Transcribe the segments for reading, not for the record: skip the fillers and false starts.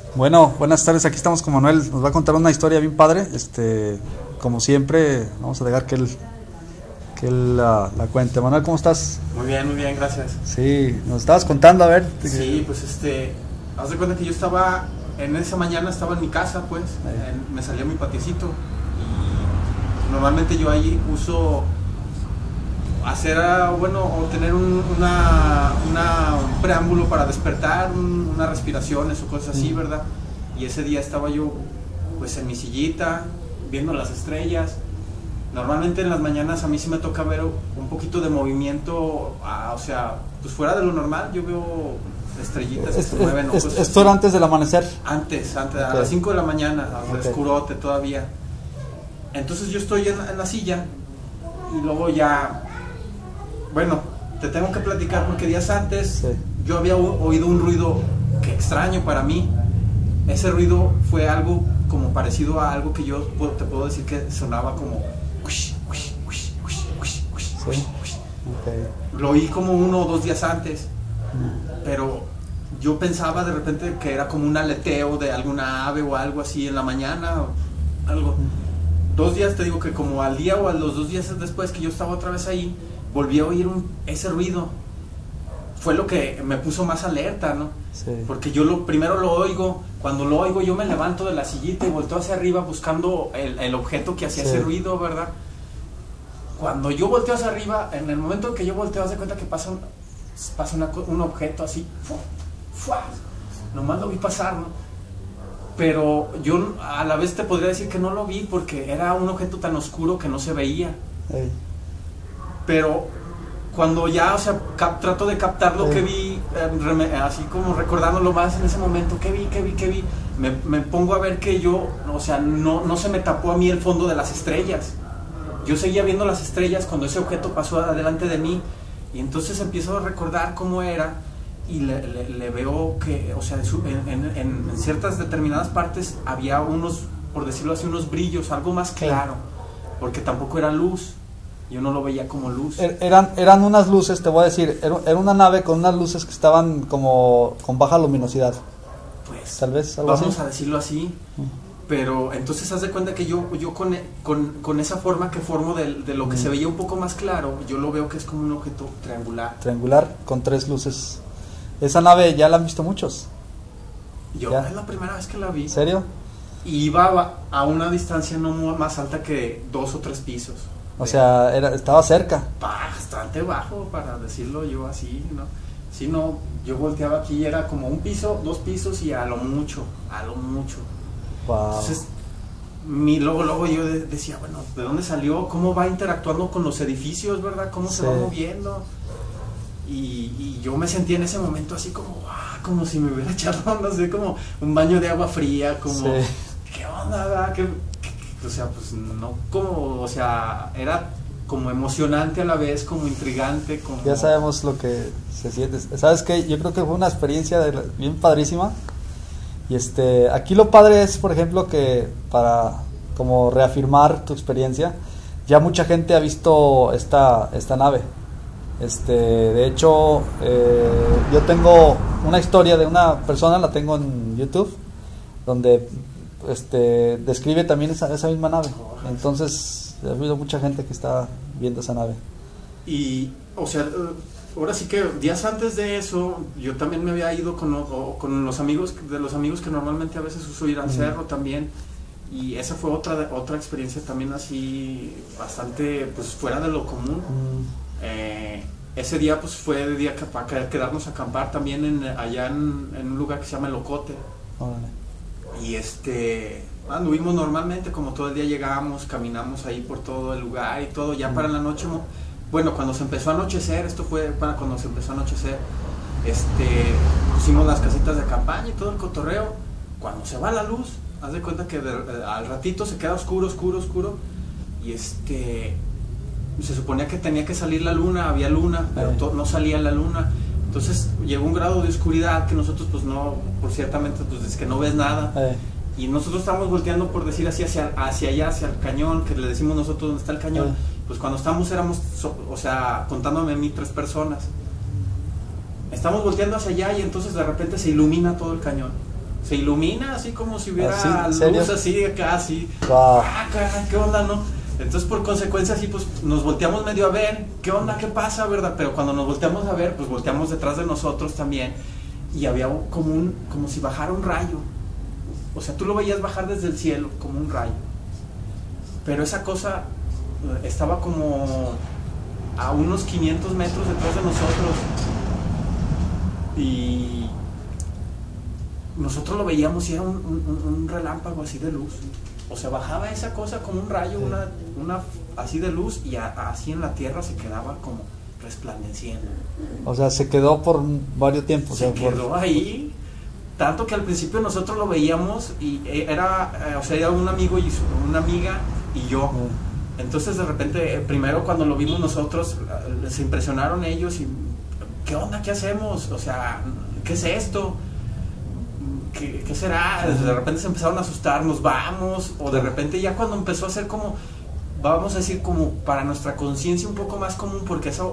Bueno, buenas tardes, aquí estamos con Manuel, nos va a contar una historia bien padre, como siempre, vamos a dejar que él la cuente. Manuel, ¿cómo estás? Muy bien, gracias. Sí, nos estabas contando, a ver. Sí, pues haz de cuenta que yo estaba, en esa mañana estaba en mi casa, pues, me salía mi patiecito y normalmente yo ahí uso hacer, o tener un preámbulo para despertar, unas respiraciones o cosas así, ¿verdad? Y ese día estaba yo, pues, en mi sillita, viendo las estrellas. Normalmente en las mañanas a mí sí me toca ver un poquito de movimiento, pues fuera de lo normal. Yo veo estrellitas que se mueven o cosas así. ¿Esto era antes del amanecer? Antes, Okay. a las 5 de la mañana, Okay. oscurote todavía. Entonces yo estoy en la silla y luego ya, bueno, te tengo que platicar porque días antes yo había oído un ruido que extraño para mí. Ese ruido fue algo como parecido a algo que yo te puedo decir que sonaba como Okay. Lo oí como 1 o 2 días antes, pero yo pensaba de repente que era como un aleteo de alguna ave o algo así en la mañana o algo. 2 días, te digo que como al día o a los 2 días después que yo estaba otra vez ahí, volví a oír ese ruido. Fue lo que me puso más alerta, ¿no? Sí. Porque yo primero lo oigo, cuando lo oigo yo me levanto de la sillita y volteo hacia arriba buscando el objeto que hacía ese ruido, ¿verdad? Cuando yo volteo hacia arriba, en el momento en que yo volteo, haz de cuenta que pasa un objeto así, ¡fua! Nomás lo vi pasar, ¿no? Pero yo a la vez te podría decir que no lo vi porque era un objeto tan oscuro que no se veía. Hey. Pero cuando ya, trato de captar lo que vi, así como recordándolo más en ese momento, ¿qué vi? Me pongo a ver que yo, no se me tapó a mí el fondo de las estrellas. Yo seguía viendo las estrellas cuando ese objeto pasó adelante de mí y entonces empiezo a recordar cómo era y le veo que, en ciertas determinadas partes había unos, por decirlo así, unos brillos, algo más claro, porque tampoco era luz. Yo no lo veía como luz. Eran unas luces, te voy a decir, era una nave con unas luces que estaban como con baja luminosidad. Pues, tal vez algo vamos así. A decirlo así. Pero entonces haz de cuenta que yo con esa forma que formo de lo que se veía un poco más claro, yo lo veo que es como un objeto triangular. Triangular, con 3 luces. Esa nave ya la han visto muchos. Yo ¿Ya? Es la primera vez que la vi. ¿En serio? Y iba a una distancia no más alta que 2 o 3 pisos. O sea, estaba cerca. Bastante bajo, para decirlo yo así, ¿no? Si no, yo volteaba aquí y era como 1 piso, 2 pisos y a lo mucho. Wow. Entonces, luego yo decía, bueno, ¿de dónde salió? ¿Cómo va interactuando con los edificios, verdad? ¿Cómo se va moviendo? Y yo me sentía en ese momento así como si me hubiera echado, no sé, como un baño de agua fría, como, ¿qué onda, verdad? Pues no, era como emocionante a la vez, como intrigante, como... Ya sabemos lo que se siente. ¿Sabes qué? Yo creo que fue una experiencia bien padrísima. Y aquí lo padre es, por ejemplo, que para como reafirmar tu experiencia, ya mucha gente ha visto esta nave. De hecho, yo tengo una historia de una persona, la tengo en YouTube, donde describe también esa misma nave. Entonces, ha habido mucha gente que está viendo esa nave. Y, ahora sí que días antes de eso, yo también me había ido con los amigos, que normalmente a veces uso ir al cerro también. Y esa fue otra experiencia también así, bastante, pues, fuera de lo común. Ese día, pues, fue de día para quedarnos a acampar también allá en un lugar que se llama El Ocote. Y anduvimos normalmente, como todo el día llegábamos, caminamos ahí por todo el lugar y todo. Ya para la noche, bueno, cuando se empezó a anochecer, esto fue para cuando se empezó a anochecer, pusimos las casitas de campaña y todo el cotorreo. Cuando se va la luz, haz de cuenta que al ratito se queda oscuro, y se suponía que tenía que salir la luna, había luna, pero no salía la luna. Entonces llegó un grado de oscuridad que nosotros, pues, no, por ciertamente, pues, es que no ves nada. Y nosotros estábamos volteando, por decir así, hacia allá, hacia el cañón, que le decimos nosotros dónde está el cañón. Pues cuando éramos, contándome a mí, 3 personas. Estamos volteando hacia allá y entonces de repente se ilumina todo el cañón. se ilumina así como si hubiera ¿Ah, sí? luz así acá, así. Wow. Ah, caray, ¿qué onda, no? Entonces, por consecuencia, así, pues, nos volteamos medio a ver, ¿qué onda, qué pasa, verdad? Pero cuando nos volteamos a ver, pues, volteamos detrás de nosotros también, y había como si bajara un rayo. O sea, tú lo veías bajar desde el cielo, como un rayo. Pero esa cosa estaba como a unos 500 metros detrás de nosotros. Y nosotros lo veíamos y era un relámpago así de luz. O sea, bajaba esa cosa como un rayo, una así de luz, y así en la tierra se quedaba como resplandeciendo. O sea, se quedó por varios tiempos. Se quedó ahí, tanto que al principio nosotros lo veíamos y era un amigo y una amiga y yo. Entonces de repente, primero cuando lo vimos nosotros, se impresionaron ellos y ¿qué onda? ¿Qué hacemos? O sea, ¿qué es esto? ¿Qué será? De repente se empezaron a asustar, nos vamos, o de repente ya cuando empezó a ser como, vamos a decir, como para nuestra conciencia un poco más común, porque eso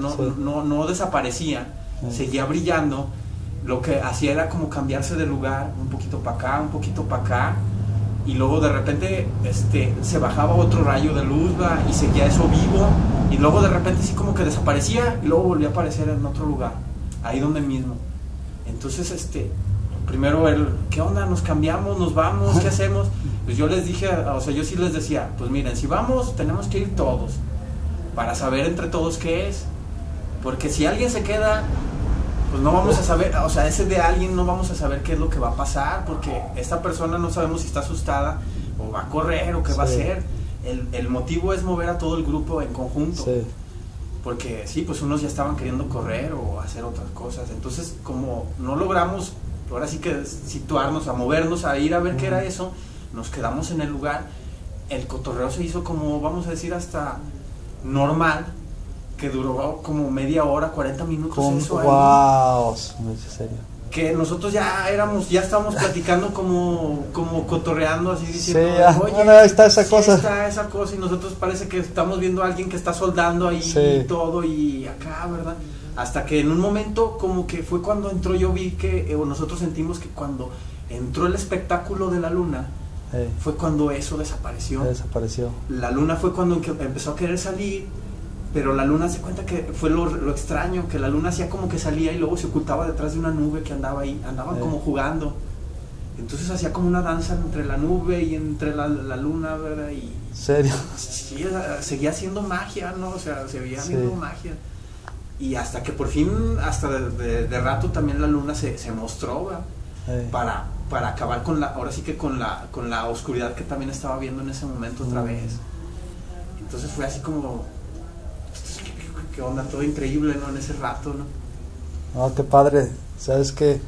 no desaparecía, seguía brillando, lo que hacía era como cambiarse de lugar, un poquito para acá, un poquito para acá, y luego de repente se bajaba otro rayo de luz, y seguía eso vivo, y luego de repente sí como que desaparecía, y luego volvía a aparecer en otro lugar, ahí donde mismo. Entonces primero ¿qué onda? ¿Nos cambiamos? ¿Nos vamos? ¿Qué hacemos? Pues yo les dije, o sea, yo sí les decía, pues miren, si vamos, tenemos que ir todos, para saber entre todos qué es, porque si alguien se queda, pues no vamos a saber, o sea, ese de alguien no vamos a saber qué es lo que va a pasar, porque esta persona no sabemos si está asustada, o va a correr, o qué va a hacer. El motivo es mover a todo el grupo en conjunto. Sí. Porque sí, pues unos ya estaban queriendo correr o hacer otras cosas, entonces como no logramos ahora sí que situarnos, a movernos, a ir a ver qué era eso, nos quedamos en el lugar. El cotorreo se hizo como, vamos a decir, hasta normal, que duró como media hora, 40 minutos. Eso wow, ¿en serio? Que nosotros ya estábamos platicando como cotorreando, así diciendo, sí, oye, bueno, ahí está esa cosa. Está esa cosa, y nosotros parece que estamos viendo a alguien que está soldando ahí y todo, y acá, ¿verdad? Hasta que en un momento como que fue cuando entró, yo vi que nosotros sentimos que cuando entró el espectáculo de la luna, fue cuando eso desapareció. La luna fue cuando empezó a querer salir, pero la luna se cuenta que fue lo extraño, que la luna hacía como que salía y luego se ocultaba detrás de una nube que andaba ahí, andaban como jugando. Entonces hacía como una danza entre la nube y entre la luna, ¿verdad? Y ¿serio? Sí, seguía haciendo magia, ¿no? O sea, seguía haciendo magia. Y hasta que por fin, hasta de rato también la luna se mostró, ¿verdad? Para acabar con ahora sí que con la oscuridad que también estaba viendo en ese momento otra vez. Entonces fue así como, qué onda, todo increíble, ¿no? En ese rato, ¿no? No, qué padre, sabes que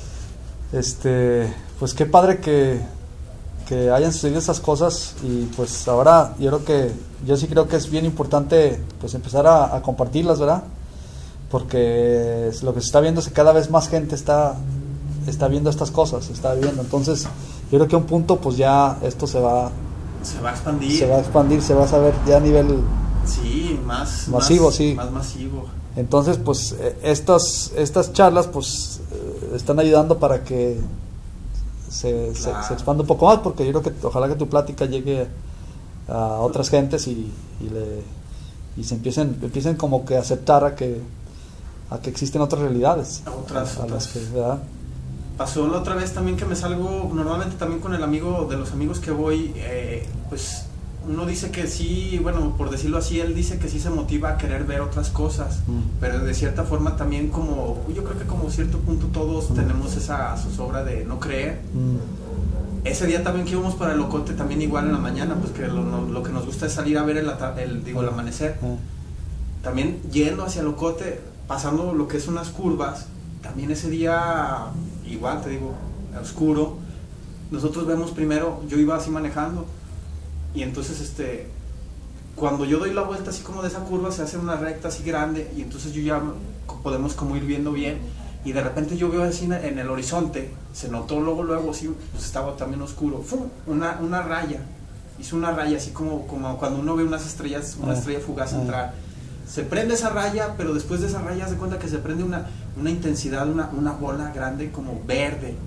pues qué padre que hayan sucedido esas cosas, y pues ahora yo sí creo que es bien importante pues empezar a compartirlas, ¿verdad? Porque lo que se está viendo es que cada vez más gente está viendo estas cosas, entonces yo creo que a un punto pues ya esto se va a expandir, se va a saber ya a nivel más masivo. Más masivo. Entonces pues estas charlas pues están ayudando para que se expanda un poco más, porque yo creo que ojalá que tu plática llegue a otras gentes y se empiecen como que a aceptar a que existen otras realidades, a las que, ¿verdad? Pasó la otra vez también que me salgo normalmente también con el amigo de los amigos que voy, pues uno dice que sí, bueno, por decirlo así, él dice que sí se motiva a querer ver otras cosas, pero de cierta forma también, como yo creo que como cierto punto todos tenemos esa zozobra de no creer. Ese día también que íbamos para el Ocote, también igual en la mañana, pues que lo que nos gusta es salir a ver el amanecer. También yendo hacia el Ocote, pasando lo que es unas curvas, también ese día igual, te digo, oscuro. Nosotros vemos primero, yo iba así manejando, y entonces cuando yo doy la vuelta así como de esa curva, se hace una recta así grande, y entonces yo ya podemos como ir viendo bien, y de repente yo veo así en el horizonte, se notó luego sí, pues estaba también oscuro, ¡fum! Una raya, hizo una raya así como cuando uno ve unas estrellas, una estrella fugaz entrar. Se prende esa raya, pero después de esa raya se cuenta que se prende una intensidad, una bola grande como verde,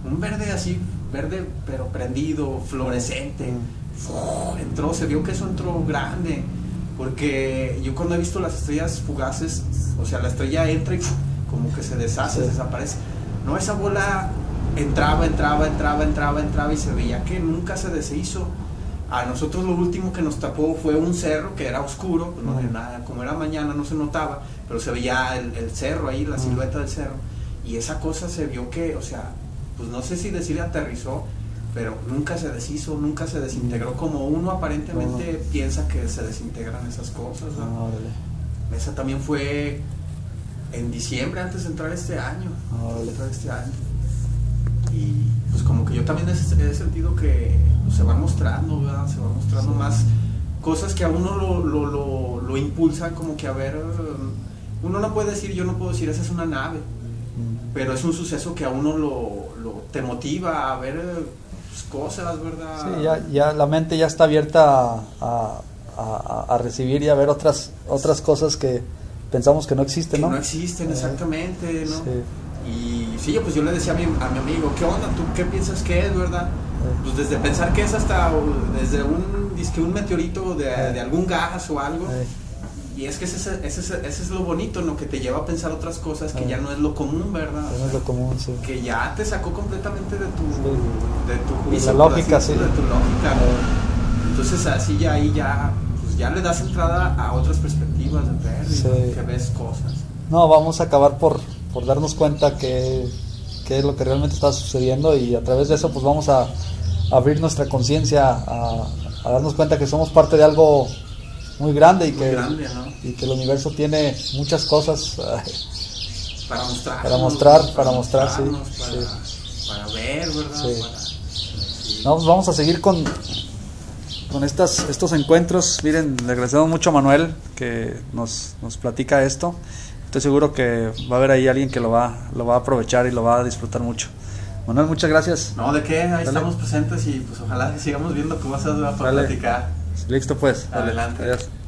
un verde así, verde pero prendido, fluorescente. Entró, se vio que eso entró grande, porque yo cuando he visto las estrellas fugaces, o sea, la estrella entra y como que se deshace, desaparece. No, esa bola entraba y se veía que nunca se deshizo. A nosotros lo último que nos tapó fue un cerro que era oscuro, pues no había nada, como era mañana no se notaba, pero se veía el cerro ahí, la silueta del cerro, y esa cosa se vio que, o sea, pues no sé si decirle aterrizó, pero nunca se deshizo, nunca se desintegró como uno aparentemente piensa que se desintegran esas cosas, ¿no? Esa también fue en diciembre, antes de entrar este año, y pues como que yo también he sentido que pues, se va mostrando, ¿verdad? Se va mostrando más cosas que a uno lo impulsan, como que a ver, uno no puede decir, yo no puedo decir esa es una nave, pero es un suceso que a uno te motiva a ver cosas, ¿verdad? Sí, ya la mente ya está abierta a recibir y a ver otras cosas que pensamos que no existen, ¿no? Que no existen, exactamente, ¿no? Sí. Y sí, pues yo le decía a mi amigo, ¿qué onda? ¿Tú qué piensas que es, verdad? Pues desde pensar que es hasta desde un meteorito de algún gas o algo. Y es que ese es lo bonito, ¿no? Que te lleva a pensar otras cosas que ya no es lo común, ¿verdad? No es lo común, sí. Que ya te sacó completamente de tu juicio, la lógica, sí. De tu lógica. Entonces así ya ahí pues ya le das entrada a otras perspectivas de ver, que ves cosas. No, vamos a acabar por darnos cuenta que es lo que realmente está sucediendo, y a través de eso pues vamos a abrir nuestra conciencia a darnos cuenta que somos parte de algo muy grande, ¿no? Y que el universo tiene muchas cosas para mostrar, sí. Para ver, ¿verdad? Sí. No, pues vamos a seguir con estos encuentros. Miren, le agradecemos mucho a Manuel que nos platica esto. Estoy seguro que va a haber ahí alguien que lo va a aprovechar y lo va a disfrutar mucho. Manuel, muchas gracias. No, ¿de qué? Ahí estamos presentes y pues ojalá que sigamos viendo cómo vas a platicar. Listo pues. Adelante. Adiós.